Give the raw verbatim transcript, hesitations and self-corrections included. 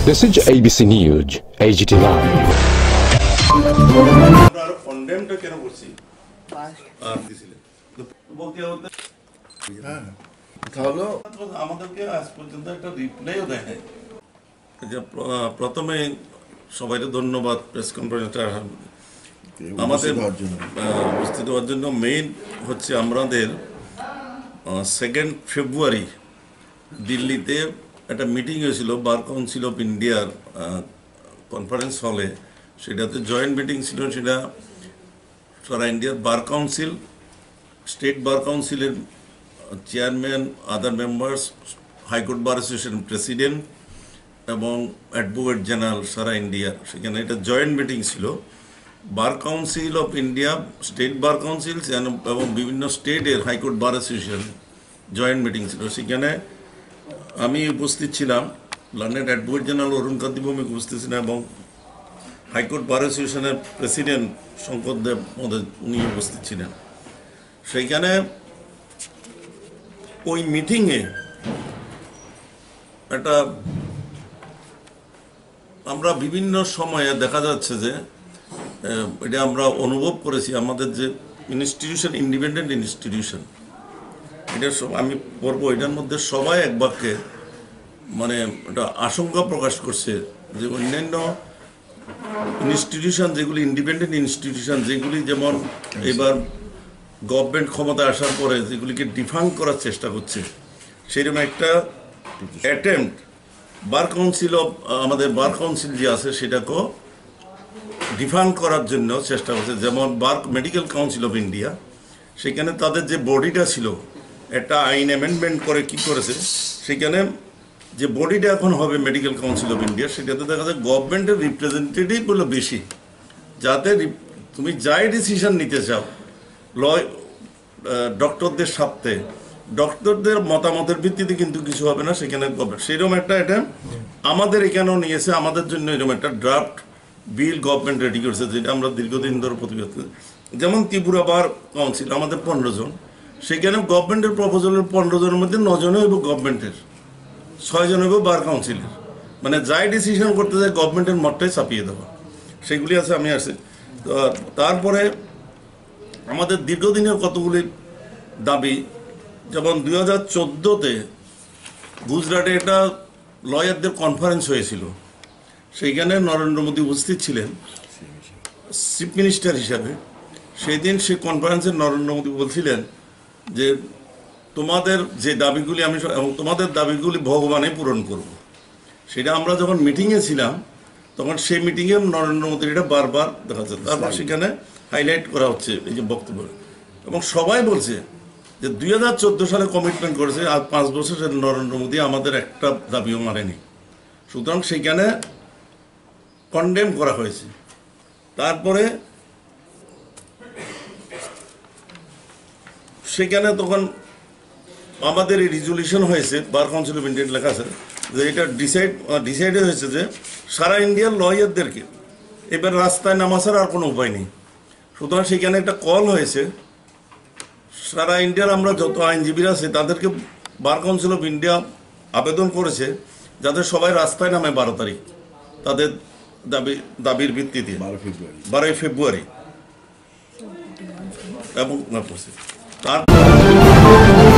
This is A B C News, H D Live. আমরা আরো কন্ডেমটা কেন করছি আর দিছিলেন বলতে হতে হ্যাঁ তাহলে আমাদেরকে আজ পর্যন্ত একটা রিপ্লাইও দেয় নাই। যে প্রথমে সবাইকে ধন্যবাদ প্রেস কনফারেন্সটা আমাদের উপস্থিত হওয়ার জন্য। মেইন হচ্ছে আমাদের সেকেন্ড ফেব্রুয়ারি দিল্লিতে একটা মিটিং হয়েছিল বার কাউন্সিল অফ ইন্ডিয়ার কনফারেন্স হলে। সেটাতে জয়েন্ট মিটিং ছিল। সেটা সারা ইন্ডিয়ার বার কাউন্সিল, স্টেট বার কাউন্সিলের chairman, other members, high court bar association president এবং অ্যাডভোকেট জেনারেল সারা ইন্ডিয়ার। সেখানে এটা জয়েন্ট মিটিং ছিল। Bar council of India, state bar council এবং বিভিন্ন স্টেটের high court bar association joint meeting ছিল। সেখানে আমি উপস্থিত ছিলাম, London advocate general Arun Kanti Bhowmik উপস্থিত ছিলেন এবং হাইকোর্ট বার অ্যাসোসিয়েশনের প্রেসিডেন্ট শঙ্কর দেব মহোদয় উনি উপস্থিত ছিলেন। সেইখানে ওই মিটিংয়ে একটা আমরা বিভিন্ন সময়ে দেখা যাচ্ছে যে এটা আমরা অনুভব করেছি, আমাদের যে ইনস্টিটিউশন, ইন্ডিপেন্ডেন্ট ইনস্টিটিউশন, এটা আমি পড়বো, এটার মধ্যে সবাই এক বাক্যে মানে একটা আশঙ্কা প্রকাশ করছে যে অন্যান্য ইনস্টিটিউশন যেগুলি ইন্ডিপেন্ডেন্ট ইনস্টিটিউশন, যেগুলি যেমন এবার গভর্নমেন্ট ক্ষমতায় আসার পরে যেগুলিকে ডিফাঙ্ক করার চেষ্টা করছে, সেরকম একটা অ্যাটেম্পট বার কাউন্সিল অফ আমাদের বার কাউন্সিল যে আছে সেটাকেও ডিফাঙ্ক করার জন্য চেষ্টা করছে। যেমন bar medical council of India, সেখানে তাদের যে বডিটা ছিল একটা আইন অ্যামেন্ডমেন্ট করে কি করেছে, সেখানে যে বডিটা এখন হবে মেডিকেল কাউন্সিল অফ ইন্ডিয়া, সেটাতে দেখা যায় গভর্নমেন্টের রিপ্রেজেন্টেটিভ হলো বেশি, যাতে তুমি যাই ডিসিশন নিতে চাও ল ডক্টরদের সাথে, ডক্টরদের মতামতের ভিত্তিতে কিন্তু কিছু হবে না সেখানে গভর্নমেন্ট। সেরকম একটা এটা আমাদের এখানেও নিয়েছে, আমাদের জন্য এরকম একটা ড্রাফট বিল গভর্নমেন্ট রেডি করেছে, যেটা আমরা দীর্ঘদিন ধরে প্রতিবাদ করি। যেমন ত্রিপুরা বার কাউন্সিল আমাদের পনেরো জন, সেখানে গভর্নমেন্টের প্রপোজালের পনেরো জনের মধ্যে নজনে হইব গভর্নমেন্টের, ছয় জন হইব বার কাউন্সিলের। মানে যাই ডিসিশন করতে যায় গভর্নমেন্টের মতটাই চাপিয়ে দেওয়া, সেগুলি আছে। আমি আসি তারপরে আমাদের দীর্ঘদিনের কতগুলি দাবি, যেমন দুই হাজার চোদ্দোতে গুজরাটে একটা লয়ারদের কনফারেন্স হয়েছিল, সেইখানে নরেন্দ্র মোদী উপস্থিত ছিলেন চিফ মিনিস্টার হিসাবে। সেই দিন সেই কনফারেন্সে নরেন্দ্র মোদী বলছিলেন যে তোমাদের যে দাবিগুলি আমি এবং তোমাদের দাবিগুলি ভগবানে পূরণ করব। সেটা আমরা যখন মিটিংয়ে ছিলাম তখন সেই মিটিংয়ে নরেন্দ্র মোদীর এটা বারবার দেখা যাচ্ছে। তারপর সেখানে হাইলাইট করা হচ্ছে এই যে বক্তব্য, এবং সবাই বলছে যে দুই হাজার চোদ্দো সালে কমিটমেন্ট করেছে, আর পাঁচ বছর নরেন্দ্র মোদী আমাদের একটা দাবিও মানেনি। সুতরাং সেখানে কন্ডেম করা হয়েছে। তারপরে সেখানে তখন আমাদের এই রিজলিউশন হয়েছে, বার কাউন্সিল অফ ইন্ডিয়া লেখা আছে যে এটা ডিসাইড ডিসাইডেড হয়েছে যে সারা ইন্ডিয়ার লয়ারদেরকে এবার রাস্তায় নামা ছাড়া আর কোনো উপায় নেই। সুতরাং সেখানে একটা কল হয়েছে, সারা ইন্ডিয়ার আমরা যত আইনজীবীরা আছে তাদেরকে বার কাউন্সিল অফ ইন্ডিয়া আবেদন করেছে যাতে সবাই রাস্তায় নামে বারো তারিখ তাদের দাবি দাবির ভিত্তিতে, বারো ফেব্রুয়ারি বারোই ফেব্রুয়ারি এবং তার